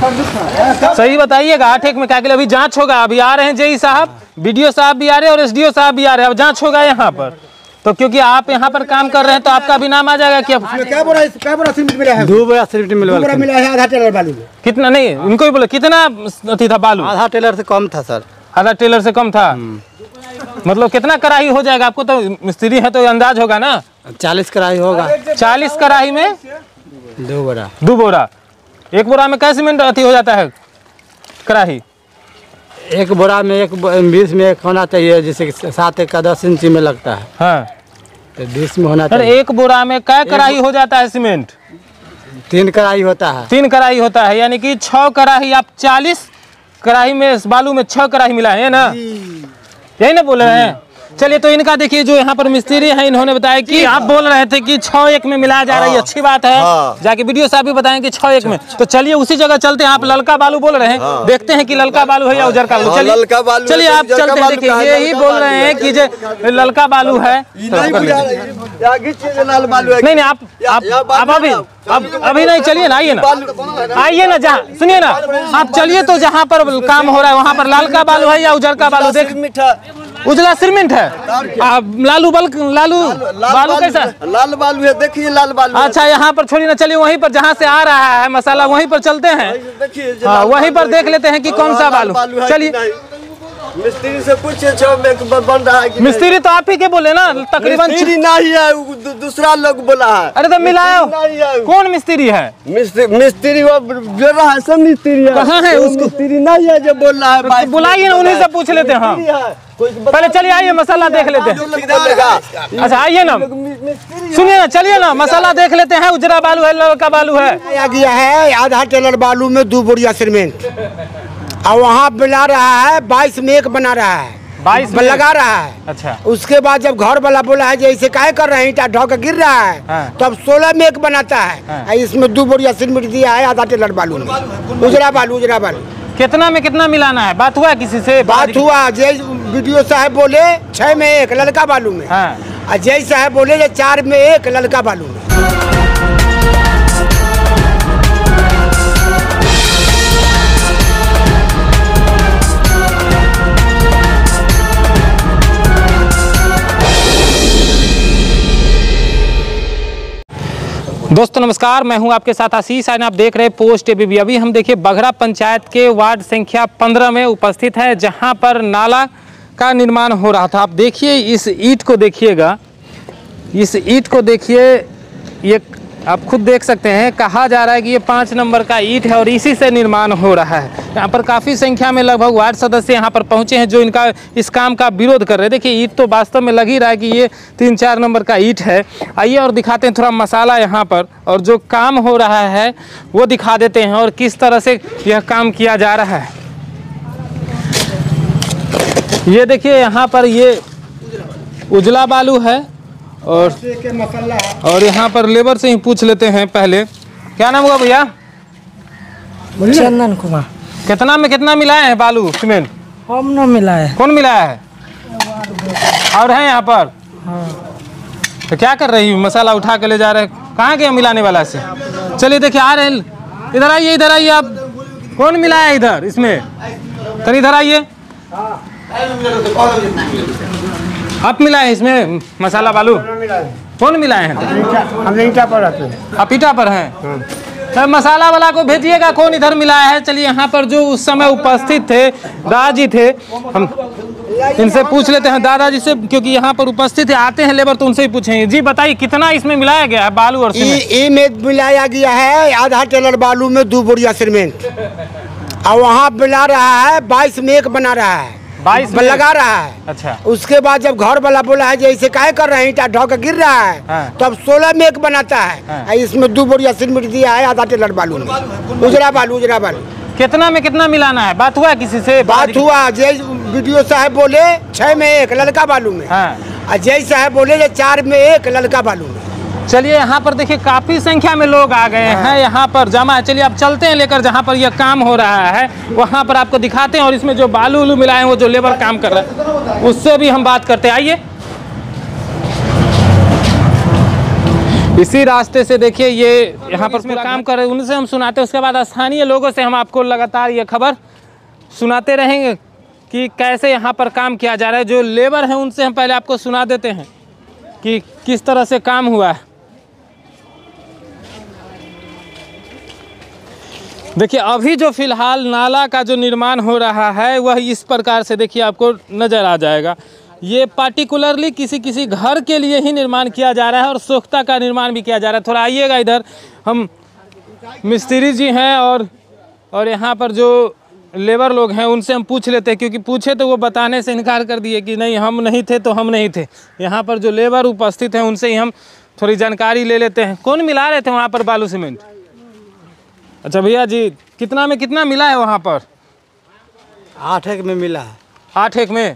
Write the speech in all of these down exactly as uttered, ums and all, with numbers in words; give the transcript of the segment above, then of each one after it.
सही बताइएगा आठ एक में क्या किलो? अभी जांच होगा, अभी आ रहे हैं जेई साहब, बीडीओ साहब भी आ रहे हैं और एसडीओ साहब भी आ रहे हैं, अब जांच होगा यहाँ पर। तो क्योंकि आप यहाँ पर काम कर रहे हैं तो आपका भी नाम आ जाएगा। क्या क्या बोला क्या बोला सीमेंट मिला है? दो बोरा सीमेंट मिला बोरा मिला है आधा टेलर बालू में। कितना? नहीं इनको ही बोलो कितना अथी था बालू? आधा टेलर से कम था सर। आधा टेलर से कम था, मतलब कितना कढ़ाई हो जाएगा? आपको तो मिस्त्री है तो अंदाज होगा ना। चालीस कढ़ाई होगा। चालीस कढ़ाई में दो बोरा। दो बोरा। एक बोरा में क्या सीमेंट अथी हो जाता है कढ़ाई? एक बोरा में एक बीस में एक होना चाहिए, जैसे कि सात एक का दस इंची में लगता है। हाँ तो बीस में होना चाहिए। एक बोरा में क्या कढ़ाई हो जाता है सीमेंट? तीन कढ़ाई होता है। तीन कढ़ाई होता है, यानी कि छह कढ़ाई। आप चालीस कढ़ाई में बालू में छह कढ़ाई मिला है ना, यही ना बोल रहे हैं? चलिए तो इनका देखिए, जो यहाँ पर मिस्त्री हैं इन्होंने बताया कि आप बोल रहे थे कि छह एक में मिलाया जा रहा है, अच्छी बात है। हाँ। जाके वीडियो साहब भी बताएं कि छह एक में। तो चलिए उसी जगह चलते हैं। आप ललका बालू बोल रहे हैं, हाँ। देखते हैं कि ललका बालू है या उजर का बालू। चलिए चलिए आप चलते हैं। देखिए ये ही बोल रहे हैं कि जो ललका बालू है। नहीं नहीं आप आप अभी अब अभी नहीं, चलिए ना, आइए ना, आइए ना, जहाँ सुनिए ना, आप चलिए तो जहाँ पर काम हो रहा है वहाँ पर लालका बालू है या उजर का बालू? देख उजला सीमेंट है। आप लालू बल लालू बालू कैसा? लाल बालू है, देखिए लाल बालू। अच्छा यहाँ पर छोड़िए ना, चलिए वहीं पर जहाँ से आ रहा है मसाला वहीं पर चलते हैं। हाँ वहीं पर देख लेते हैं कि कौन सा बालू। चलिए मिस्त्री से पूछे बन रहा है। मिस्त्री तो आप ही के बोले ना, तकरीबन मिस्त्री नहीं है, दूसरा लोग बोला है। अरे तो मिलाया कौन मिस्त्री है? मिस्त्री मिस्त्री वो बोल रहा है, सब मिस्त्री है। कहाँ है उसको? मिस्त्री नहीं है जो बोल रहा है। बुलाइए ना, उन्हीं से पूछ लेते हैं। पहले चलिए आइए मसाला देख लेते हैं। अच्छा आइए ना, सुनिए ना, चलिए ना मसाला देख लेते हैं। उजरा बालू है ललका बालू है? आ गया है आधा टेलर बालू में दो बोरिया सीमेंट, और वहाँ मिला रहा है बाईस में एक बना रहा है, बाईस में लगा रहा है। अच्छा उसके बाद जब घर वाला बोला है जैसे काहे कर रहे हैं, ईटा ढो के गिर रहा है, हाँ। तो अब सोलह में एक बनाता है। हाँ। इसमें दो बोरिया सीमेंट दिया है आधा टेलर बालू में, उजरा बालू उजरा बालू। कितना में कितना मिलाना है? बात हुआ किसी से? बात हुआ, जय वीडियो साहब बोले छह में एक ललका बालू में, हाँ। और जय साहब बोले चार में एक ललका बालू में। दोस्तों नमस्कार, मैं हूं आपके साथ आशीष। आज आप देख रहे हैं पोस्ट एबीपी। अभी हम देखिए बघरा पंचायत के वार्ड संख्या पंद्रह में उपस्थित है, जहां पर नाला का निर्माण हो रहा था। आप देखिए इस ईंट को, देखिएगा इस ईंट को देखिए, ये आप खुद देख सकते हैं। कहा जा रहा है कि ये पाँच नंबर का ईंट है और इसी से निर्माण हो रहा है। यहाँ पर काफ़ी संख्या में लगभग वार्ड सदस्य यहाँ पर पहुँचे हैं जो इनका इस काम का विरोध कर रहे हैं। देखिए ईंट तो वास्तव में लग ही रहा है कि ये तीन चार नंबर का ईंट है। आइए और दिखाते हैं थोड़ा मसाला यहाँ पर, और जो काम हो रहा है वो दिखा देते हैं और किस तरह से यह काम किया जा रहा है। ये देखिए यहाँ पर ये उजला बालू है, और और यहाँ पर लेबर से ही पूछ लेते हैं। पहले क्या नाम हुआ भैया? चंदन कुमार। कितना में कितना मिलाए हैं बालू सीमेंट? हम न मिलाए। कौन मिलाया है? और है यहाँ पर? हाँ। तो क्या कर रही हूँ? मसाला उठा के ले जा रहे हैं, कहाँ गया मिलाने वाला से? चलिए देखिए आ रहे हैं, इधर आइए, इधर आइए। आप कौन मिलाया है इधर इसमें? तो इधर आइए। आप मिलाए हैं इसमें मसाला बालू? कौन मिलाए हैं? हम ईटा पर रहते हैं। आप ईटा पर हैं? तो मसाला वाला को भेजिएगा कौन इधर मिलाया है। चलिए यहाँ पर जो उस समय उपस्थित थे दादाजी थे, हम इनसे पूछ लेते हैं दादाजी से, क्योंकि यहाँ पर उपस्थित है, आते हैं लेबर तो उनसे ही पूछेंगे। जी बताइए कितना इसमें मिलाया गया है बालू और सीमेंट? ये में मिलाया गया है आधा टेलर बालू में दो बोरिया सीमेंट, और वहाँ मिला रहा है बाईस में एक बना रहा है, बाईस में लगा रहा है। अच्छा उसके बाद जब घर वाला बोला है जैसे काहे कर रहे हैं, ईटा ढो के गिर रहा है, हाँ। तो अब सोलह में एक बनाता है। हाँ। इसमें दो बोरिया सीमेंट दिया है आधा टेलर बालू में, उजरा बालू उजरा बालू। कितना में कितना मिलाना है? बात हुआ किसी से? बात हुआ, जय वीडियो साहब बोले छह में एक ललका बालू में, हाँ। और जय साहब बोले चार में एक ललका बालू में। चलिए यहाँ पर देखिए काफी संख्या में लोग आ गए हैं, यहाँ पर जमा है। चलिए आप चलते हैं लेकर जहाँ पर यह काम हो रहा है, वहाँ पर आपको दिखाते हैं, और इसमें जो बालू उलू मिलाए हैं वो जो लेबर काम कर रहा है उससे भी हम बात करते हैं। आइए इसी रास्ते से देखिए ये यहाँ पर पूरा काम कर रहे हैं, उनसे हम सुनाते हैं, उसके बाद स्थानीय लोगों से हम आपको लगातार ये खबर सुनाते रहेंगे कि कैसे यहाँ पर काम किया जा रहा है। जो लेबर हैं उनसे हम पहले आपको सुना देते हैं कि किस तरह से काम हुआ है। देखिए अभी जो फिलहाल नाला का जो निर्माण हो रहा है वह इस प्रकार से देखिए आपको नज़र आ जाएगा। ये पार्टिकुलरली किसी किसी घर के लिए ही निर्माण किया जा रहा है और सोख्ता का निर्माण भी किया जा रहा है। थोड़ा आइएगा इधर, हम मिस्त्री जी हैं और और यहाँ पर जो लेबर लोग हैं उनसे हम पूछ लेते हैं, क्योंकि पूछे तो वो बताने से इनकार कर दिए कि नहीं हम नहीं थे तो हम नहीं थे। यहाँ पर जो लेबर उपस्थित हैं उनसे ही हम थोड़ी जानकारी ले लेते हैं। कौन मिला रहे थे वहाँ पर बालू सीमेंट? अच्छा भैया जी, कितना में कितना मिला है वहाँ पर? आठ एक में मिला है। आठ एक में?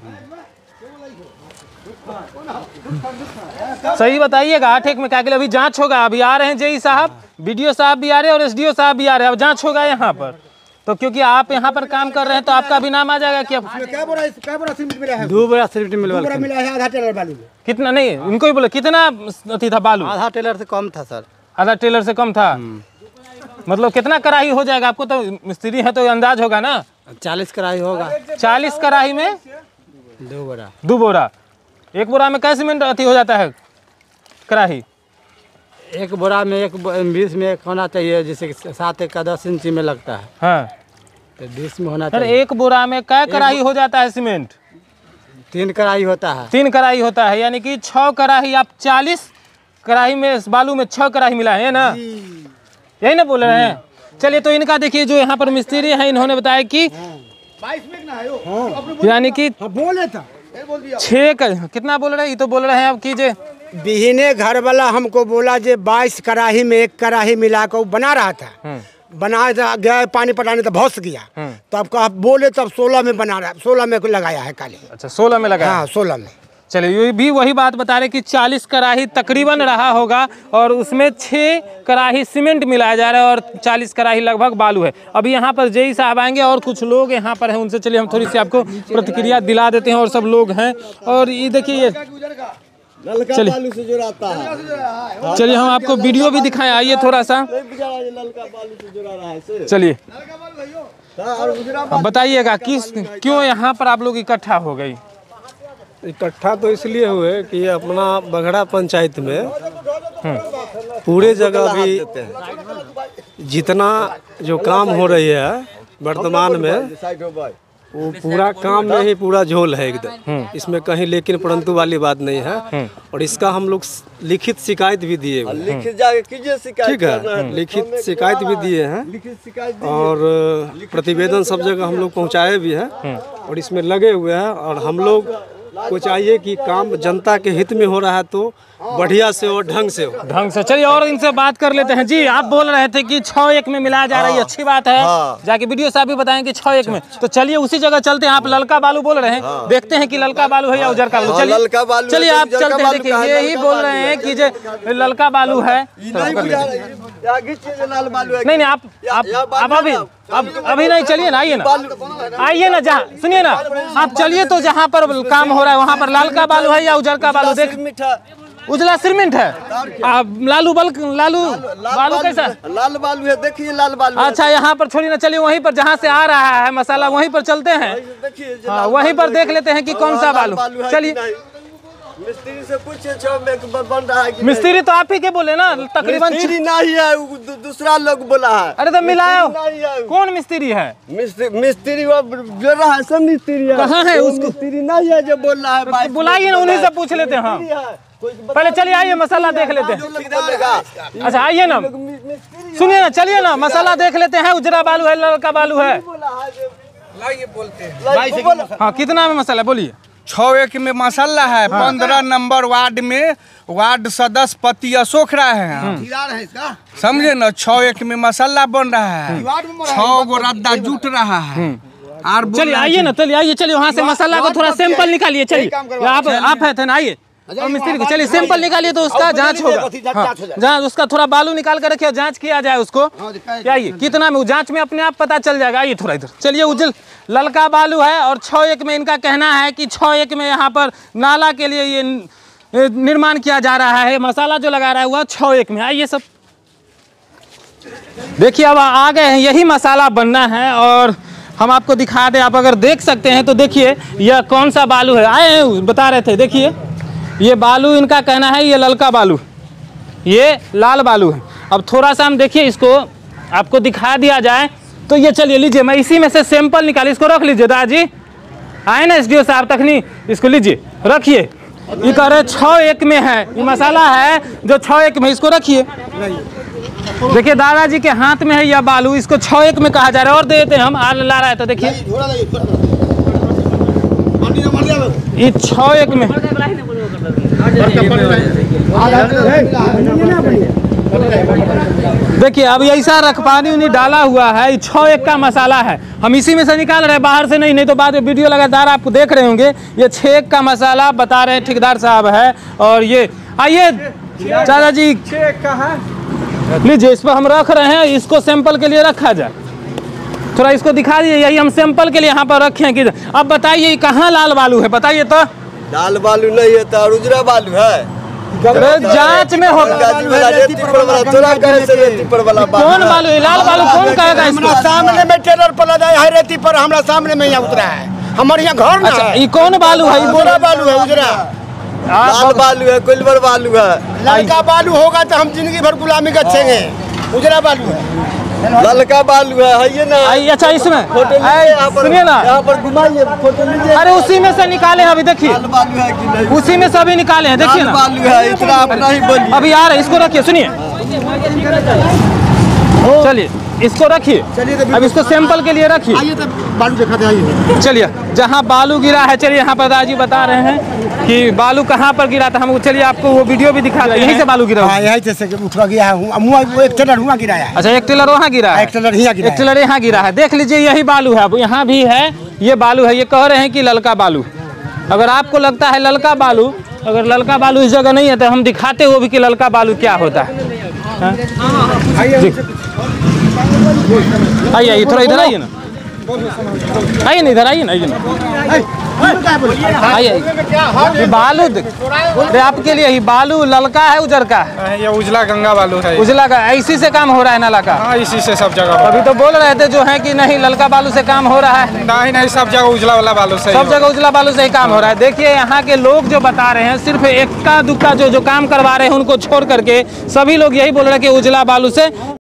सही बताइएगा, आठ एक में क्या? अभी जांच होगा, अभी आ रहे हैं जेई साहब, बीडीओ साहब भी आ रहे हैं और एसडीओ साहब भी आ रहे हैं। अब जांच होगा यहाँ पर, तो क्योंकि आप यहाँ पर काम कर रहे हैं तो आपका भी नाम आ जाएगा। क्या क्या बोरा क्या बोरा सीमेंट मिला है? दो बड़ा सीमेंट मिला बोरा मिला है आधा टेलर बालू में। कितना? नहीं उनको ही बोले कितना अथी था बालू? आधा टेलर से कम था सर। आधा टेलर से कम था? मतलब कितना कढ़ाई हो जाएगा? आपको तो मिस्त्री है तो अंदाज होगा ना। चालीस कढ़ाई होगा। चालीस कढ़ाई में दो बोरा। दो बोरा। एक बोरा में कैसे सीमेंट अथी हो जाता है कढ़ाई? एक बोरा में एक बीस में एक होना चाहिए, जैसे सात एक का दस इंची में लगता है। हाँ तो बीस में होना सर, चाहिए। एक बोरा में कै कढ़ाई हो जाता है सीमेंट? तीन कढ़ाई होता है। तीन कढ़ाई होता है, यानी कि छः कढ़ाई। आप चालीस कढ़ाई में बालू में छः कढ़ाई मिला है ना, यही ना बोल रहे हैं? चलिए तो इनका देखिए, जो यहाँ पर मिस्त्री हैं इन्होंने बताया कि यानी कि बोले था छः कितना बोल रहे हैं? ये तो बोल रहे हैं अब कीजिए। बिहने घर वाला हमको बोला जे बाईस कढ़ाई में एक कढ़ाई मिला कर बना रहा था। बना गया पानी पटाने तो भस गया, तो अब कहा बोले तब सोलह में बना रहा, सोलह में लगाया है काली। अच्छा सोलह में लगाया? हाँ सोलह में। चलिए ये भी वही बात बता रहे कि चालीस कढ़ाई तकरीबन रहा होगा और उसमें छः कढ़ाई सीमेंट मिलाया जा रहा है और चालीस कढ़ाई लगभग बालू है। अभी यहाँ पर जेई साहब आएंगे और कुछ लोग यहाँ पर हैं, उनसे चलिए हम थोड़ी सी आपको प्रतिक्रिया दिला देते हैं। और सब लोग हैं और ये देखिए ये चलिए चलिए हम आपको वीडियो भी दिखाएं, आइए थोड़ा सा। चलिए अब बताइएगा किस क्यों यहाँ पर आप लोग इकट्ठा हो गई? इकट्ठा तो इसलिए हुए कि अपना बघड़ा पंचायत में पूरे जगह भी जितना जो काम हो रही है वर्तमान में, वो पूरा काम में ही पूरा झोल है एकदम। इसमें कहीं लेकिन परंतु वाली बात नहीं है। और इसका हम लोग लिखित शिकायत भी दिए हुए हैं। ठीक है, लिखित शिकायत भी दिए हैं और प्रतिवेदन सब जगह हम लोग पहुँचाए भी हैं और इसमें लगे हुए हैं। और हम लोग को चाहिए कि काम जनता के हित में हो रहा है तो बढ़िया से और ढंग से हो। ढंग से। चलिए और इनसे बात कर लेते हैं। जी आप बोल रहे थे कि छः एक में मिलाया जा रहा है, अच्छी बात है। हाँ। जाके वीडियो साहब भी बताएं कि छः एक में, तो चलिए उसी जगह चलते हैं। आप ललका बालू बोल रहे हैं। हाँ। देखते हैं कि ललका बालू है या उजरका बालू। चलिए चलिए आप चलते हैं। देखिए ये ही बोल रहे हैं कि जो ललका बालू है। नहीं नहीं आप आप अभी अब अभी नहीं, चलिए ना, आइए ना, आइए ना, जहाँ सुनिए ना, आप चलिए तो जहाँ पर काम हो रहा है वहाँ पर लालका बालू है या उजरका बालू? देख उजला सीमेंट है। आप लालू बल लालू बालू कैसा? लाल बालू है, देखिए लाल बालू। अच्छा यहाँ पर छोड़िए ना, चलिए वहीं पर जहाँ से आ रहा है मसाला वहीं पर चलते हैं। हाँ वहीं पर देख लेते हैं कि कौन सा बालू। चलिए मिस्त्री से पूछे छो में बन रहा है कि मिस्त्री तो आप ही के बोले ना, तकरीबन मिस्त्री नहीं है, दूसरा लोग बोला है। अरे तो मिलाओ, कौन मिस्त्री है? मिस्त्री मिस्त्री वो जो रहा है सब मिस्त्री है। कहाँ है उसको? मिस्त्री नहीं है जो बोल रहा है। बुलाइए ना, उन्हीं से पूछ लेते हैं हम। पहले चलिए आइए मसाला देख लेते हैं। अच्छा आइए ना, सुनिए ना, चलिए ना मसाला देख लेते हैं। उजरा बालू है ललका बालू है? हाँ कितना में मसाला बोलिए? छः एक में मसाला है। पंद्रह नंबर वार्ड में वार्ड सदस्य पति अशोक राय है, समझे ना। छः एक में मसाला बन रहा है, छः गो रद्दा जुट रहा है। चलिए आइए ना, चलिए आइए, चलिए वहाँ से मसाला को थोड़ा सैंपल निकालिए। चलिए आप आप है थे ना, आइए और मिस्त्री को चलिए सैंपल निकालिए तो उसका जांच होगा। हाँ, उसका थोड़ा बालू निकाल कर रखिए, जांच किया जाए उसको। आइए कितना में, जांच में अपने आप पता चल जाएगा। आइए थोड़ा इधर चलिए। उजल ललका बालू है और छः एक में इनका कहना है कि छः एक में यहाँ पर नाला के लिए ये निर्माण किया जा रहा है। मसाला जो लगा रहा है वह छः एक में। आइए सब देखिए, अब आ गए हैं, यही मसाला बनना है और हम आपको दिखा दें। आप अगर देख सकते हैं तो देखिए यह कौन सा बालू है। आए हैं बता रहे थे, देखिए ये बालू, इनका कहना है ये ललका बालू, ये लाल बालू है। अब थोड़ा सा हम देखिए इसको आपको दिखा दिया जाए तो ये चलिए लीजिए, मैं इसी में से सैंपल निकाली, इसको रख लीजिए। दादाजी आए ना एस डी ओ साहब तखनी, इसको लीजिए रखिए। ये कह रहे छः एक में है, ये मसाला है जो छः एक में, इसको रखिए। देखिए दादाजी के हाथ में है यह बालू, इसको छः एक में कहा जा रहा है और देते हैं हम। आ ला रहा है तो देखिए ये छः एक में। देखिए अब ऐसा रख पानी उन्हीं डाला हुआ है, ये छः एक का मसाला है। हम इसी में से निकाल रहे हैं, बाहर से नहीं, नहीं तो बाद में वीडियो लगातार आपको देख रहे होंगे। ये छः एक का मसाला बता रहे हैं ठेकेदार साहब है। और ये आइए चाचा जी लीजिए, इस पर हम रख रहे हैं, इसको सैंपल के लिए रखा जाए। थोड़ा इसको दिखा दीजिए, यही हम सैंपल के लिए यहाँ पर रखे हैं कि। अब बताइए कहाँ लाल बालू है, बताइए तो। लाल बालू नहीं है तो उजरा बालू है। जांच में होगा कौन बालू है, लाल बालू कौन कहेगा इसको? सामने में टेलर पर लगा है रेती पर, हमारा सामने में यहाँ उतरा है, हमारे यहाँ घर ना है। ये कौन बालू है? उजरा बालू है, उजरा लाल बालू है, कोइलवर बालू है। ललका बालू होगा तो हम जिंदगी भर गुलामी गच्छेंगे। उजरा बालू है, ललका बालू है, है ये ना। अच्छा इसमें सुनिए ना, यहाँ पर घुमाइए, फोटो लीजिए। अरे उसी में से निकाले हैं अभी, देखिए लाल बालू है कि नहीं? उसी में से अभी निकाले हैं, देखिए लाल ना बालू है, इतना अपना ही बोलिए। अभी आ रहे, इसको रखिए, सुनिए चलिए इसको रखिए, अब इसको सैंपल के लिए रखिए। आइए तो बालू दिखा दे, आइए। चलिए जहाँ बालू गिरा है, चलिए यहाँ पर दादाजी बता रहे हैं कि बालू कहाँ पर गिरा था। हम चलिए आपको वो वीडियो भी दिखा रहे हैं, यहीं से बालू गिरा। हाँ, यहीं से उठ गया है, एक टेलर हुआ गिराया है। अच्छा एक टेलर वहाँ गिरा है, एक टेलर यहाँ गिरा एक टेलर यहाँ गिरा है। देख लीजिए यही बालू है, अब यहाँ भी है ये बालू है। ये कह रहे हैं कि ललका बालू। अगर आपको लगता है ललका बालू, अगर ललका बालू इस जगह नहीं है तो हम दिखाते वो भी कि ललका बालू क्या होता है। आइए आइए थोड़ा इधर आइए ना, आइए ना इधर आइए ना, आइए ना आइए। ये बालू अरे आपके लिए ही बालू ललका है उजर का है? ये उजला गंगा बालू है। उजला का, इसी से काम हो रहा है नाला का? हाँ इसी से सब जगह। अभी तो बोल रहे थे जो है कि नहीं ललका बालू से काम हो रहा है। नहीं नहीं, सब जगह उजला वाला बालू से, सब जगह उजला बालू से ही काम हो रहा है। देखिए यहाँ के लोग जो बता रहे हैं, सिर्फ इक्का दुक्का जो जो काम करवा रहे हैं उनको छोड़ करके सभी लोग यही बोल रहे हैं कि उजला बालू से